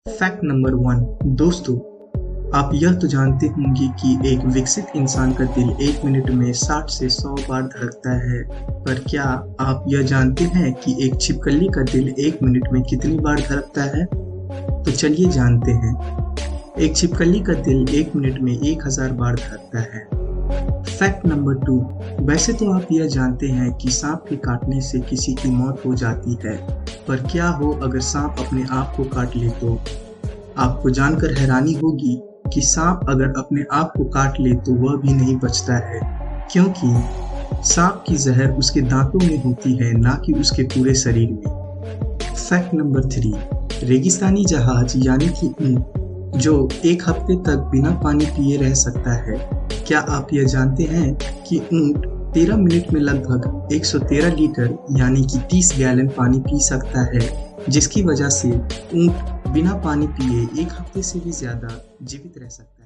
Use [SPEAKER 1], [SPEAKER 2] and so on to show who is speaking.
[SPEAKER 1] Fact number 1। दोस्तों, आप यह तो जानते होंगे कि एक विकसित इंसान का दिल 1 मिनट में 60 से 100 बार धड़कता है। पर क्या आप यह जानते हैं कि एक छिपकली का दिल 1 मिनट में कितनी बार धड़कता है? तो चलिए जानते हैं। एक छिपकली का दिल 1 मिनट में 1000 बार धड़कता है। Fact number 2। वैसे तो आप यह जानते हैं कि सांप के काटने से किसी की मौत हो जाती है, पर क्या हो अगर सांप अपने आप को काट ले तो? आपको जानकर हैरानी होगी कि सांप अगर अपने आप को काट ले तो वह भी नहीं बचता है, क्योंकि सांप की जहर उसके दांतों में होती है, ना कि उसके पूरे शरीर में। Fact number 3। रेगिस्तानी जहाज यानी कि ऊंट जो 1 हफ्ते तक बिना पानी पिए रह सकता है। क्या आप यह जानते हैं कि ऊंट 13 मिनट में लगभग 113 लीटर यानी कि 30 गैलन पानी पी सकता है, जिसकी वजह से ऊंट बिना पानी पिए 1 हफ्ते से भी ज्यादा जीवित रह सकता है।